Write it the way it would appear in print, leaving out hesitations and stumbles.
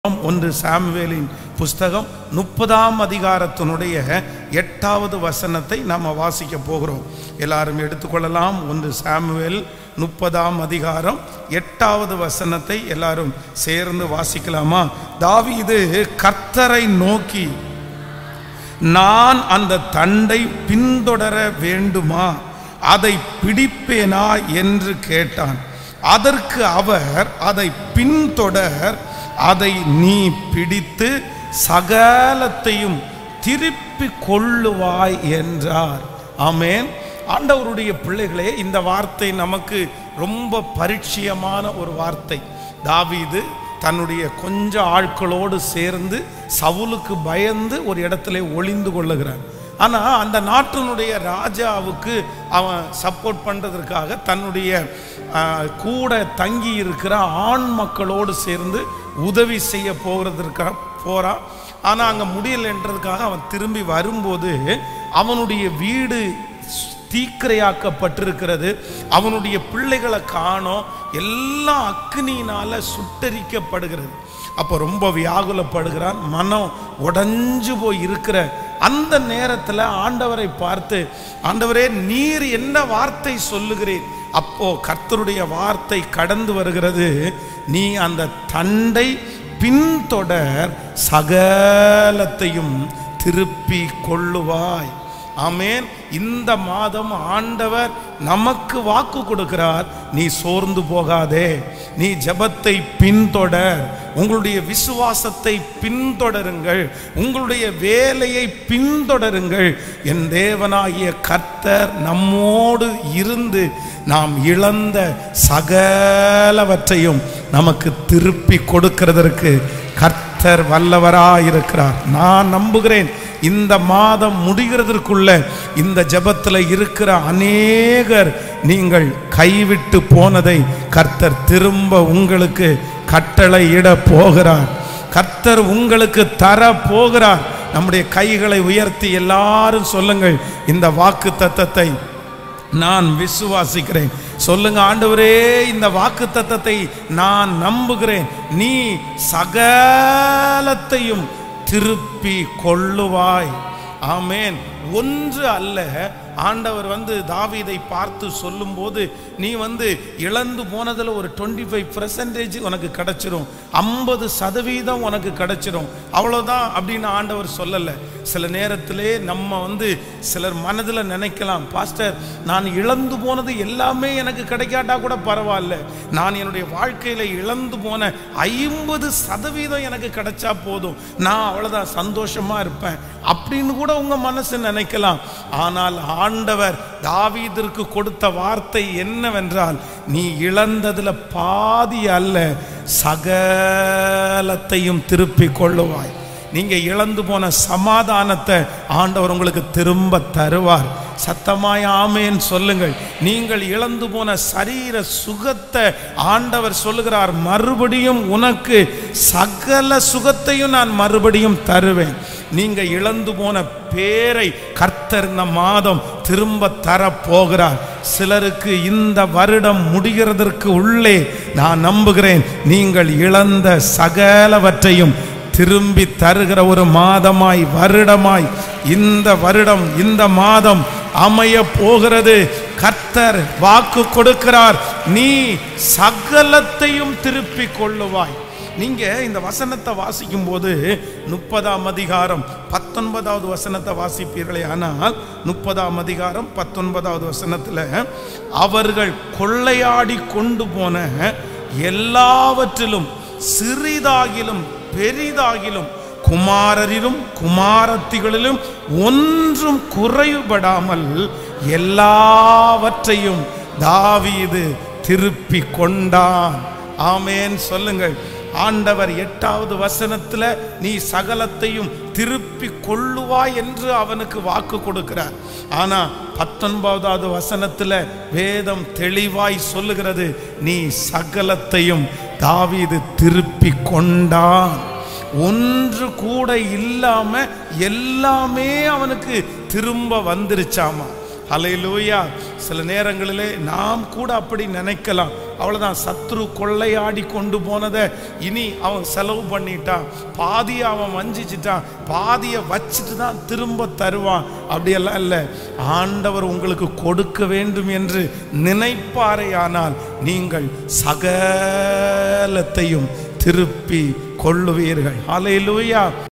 ஒன்று சாமுவேலின் புஸ்தகம் 30ஆம் அதிகாரத்தினுடைய 8வது வசனத்தை நாம் வாசிக்க போகிறோம். எல்லாரும் எடுத்துக்கொள்ளலாம். ஒன்று சாமுவேல் 30ஆம் அதிகாரம் 8வது வசனத்தை எல்லாரும் சேர்ந்து வாசிக்கலாமா? தாவீது கர்த்தரை நோக்கி, நான் அந்த தண்டை பின்தொடர வேண்டுமா, அதை பிடிப்பேனா என்று கேட்டான். அதற்கு அவர், அதை பின்தொடர், அதை நீ பிடித்து சகலத்தையும் திருப்பி கொள்ளுவாய் என்றார். ஆமென். ஆண்டவருடைய பிள்ளைகளே, இந்த வார்த்தை நமக்கு ரொம்ப பரிச்சயமான ஒரு வார்த்தை. தாவீது தன்னுடைய கொஞ்ச ஆட்களோடு சேர்ந்து சவுலுக்கு பயந்து ஒரு இடத்துல ஒளிந்து கொள்ளுகிறான். ஆனால் அந்த நாட்டினுடைய ராஜாவுக்கு அவன் சப்போர்ட் பண்ணுறதுக்காக தன்னுடைய கூட தங்கி இருக்கிற ஆண் மக்களோடு சேர்ந்து உதவி செய்ய போகிறதுக்காக போகிறான். ஆனால் அங்கே முடியலைன்றதுக்காக அவன் திரும்பி வரும்போது அவனுடைய வீடு தீக்கிரையாக்கப்பட்டிருக்கிறது. அவனுடைய பிள்ளைகளை காணோம், எல்லாம் அக்னியினால் சுட்டரிக்கப்படுகிறது. அப்போ ரொம்ப வியாகுலப்படுகிறான். மனம் உடைஞ்சு போய் இருக்கிற அந்த நேரத்தில் ஆண்டவரை பார்த்து, ஆண்டவரே நீர் என்ன வார்த்தை சொல்லுகிறேன்? அப்போ கர்த்தருடைய வார்த்தை கடந்து வருகிறது, நீ அந்த தண்டை பின்தொடர், சகலத்தையும் திருப்பி கொள்ளுவாய். ஆமென். இந்த மாதம் ஆண்டவர் நமக்கு வாக்கு கொடுக்கிறார், நீ சோர்ந்து போகாதே, நீ ஜெபத்தை பின்தொடர், உங்களுடைய விசுவாசத்தை பின்தொடருங்கள், உங்களுடைய வேலையை பின்தொடருங்கள். என் தேவனாகிய கர்த்தர் நம்மோடு இருந்து நாம் இழந்த சகலவற்றையும் நமக்கு திருப்பி கொடுக்கிறதற்கு கர்த்தர் வல்லவராயிருக்கிறார். நான் நம்புகிறேன், இந்த மாதம் முடிகிறதற்குள்ள இந்த ஜெபத்தில் இருக்கிற அநேகர் நீங்கள் கைவிட்டு போனதை கர்த்தர் திரும்ப உங்களுக்கு கட்டளையிட போகிறார். கர்த்தர் உங்களுக்கு தர போகிறார். நம்முடைய கைகளை உயர்த்தி எல்லாரும் சொல்லுங்கள், இந்த வாக்கு தத்தத்தை நான் விசுவாசிக்கிறேன். சொல்லுங்க, ஆண்டவரே இந்த வாக்கு தத்தத்தை நான் நம்புகிறேன், நீ சகலத்தையும் திருப்பி கொள்ளுவாய். ஆமென். ஒன்று அல்ல, ஆண்டவர் தாவீதை பார்த்து சொல்லும் போது, நீ இழந்து போனதில் ஒரு 25% உனக்கு கிடைச்சிரும், 50% உனக்கு கிடைச்சிரும், அவ்வளோதான் அப்படின்னு ஆண்டவர் சொல்லலை. சில நேரத்திலே நம்ம சிலர் மனதில் நினைக்கலாம், பாஸ்டர் நான் இழந்து போனது எல்லாமே எனக்கு கிடைக்காட்டா கூட பரவாயில்ல, நான் என்னுடைய வாழ்க்கையில் இழந்து போன 50% எனக்கு கிடைச்சா போதும், நான் அவ்வளோதான் சந்தோஷமா இருப்பேன் அப்படின்னு கூட உங்க மனசு நினைக்கலாம். ஆனால் ஆண்டவர் தாவீதிற்கு கொடுத்த வார்த்தை என்னவென்றால், நீ இழந்ததுல பாதி அல்ல, சகலத்தையும் திருப்பி கொள்ளுவாய். நீங்க இழந்து போன சமாதானத்தை ஆண்டவர் உங்களுக்கு திரும்ப தருவார். சத்தமாய் ஆமேன் சொல்லுங்கள். நீங்கள் இழந்து போன சரீர சுகத்தை ஆண்டவர் சொல்லுகிறார், மறுபடியும் உனக்கு சகல சுகத்தையும் நான் மறுபடியும் தருவேன். நீங்க இழந்து போன பேரை கர்த்தர் இந்த மாதம் திரும்ப தர போகிறார். சிலருக்கு இந்த வருடம் முடிகிறதற்கு உள்ளே நான் நம்புகிறேன், நீங்கள் இழந்த சகலவற்றையும் திரும்பி தருகிற ஒரு மாதமாய், வருடமாய் இந்த வருடம், இந்த மாதம் அமைய போகிறது. கர்த்தர் வாக்கு கொடுக்கிறார், நீ சகலத்தையும் திருப்பி கொள்ளுவாய். நீங்க இந்த வசனத்தை வாசிக்கும் போது 30ஆம் அதிகாரம் 19வது வசனத்தை வாசிப்பீர்களே, ஆனால் 30ஆம் அதிகாரம் 19வது வசனத்தில், அவர்கள் கொள்ளையாடி கொண்டு போன எல்லாவற்றிலும் சிறிதாகிலும் பெரிதாகிலும் குமாரரிலும் குமாரத்திகளிலும் ஒன்றும் குறைபடாமல் எல்லாவற்றையும் தாவீது திருப்பி கொண்டான். ஆமென் சொல்லுங்கள். ஆண்டவர் 8வது வசனத்தில் நீ சகலத்தையும் திருப்பி கொள்ளுவாய் என்று அவனுக்கு வாக்கு கொடுக்கிறார். ஆனா 19வது வசனத்தில் வேதம் தெளிவாய் சொல்லுகிறது, நீ சகலத்தையும் தாவீது திருப்பி கொண்டான். ஒன்று கூட இல்லாம எல்லாமே அவனுக்கு திரும்ப வந்துருச்சாமா. ஹல்லேலூயா. சில நேரங்களிலே நாம் கூட அப்படி நினைக்கலாம், அவ்வளவுதான், சத்ரு கொள்ளையாடி கொண்டு போனதை இனி அவன் செலவு பண்ணிட்டான், பாதியை அவன் வஞ்சிச்சிட்டான், பாதியை வச்சுட்டு தான் திரும்ப தருவான். அப்படியெல்லாம் இல்லை. ஆண்டவர் உங்களுக்கு கொடுக்க வேண்டும் என்று நினைப்பாரேயானால் நீங்கள் சகலத்தையும் திருப்பி கொள்ளுவீர்கள். ஹல்லேலூயா.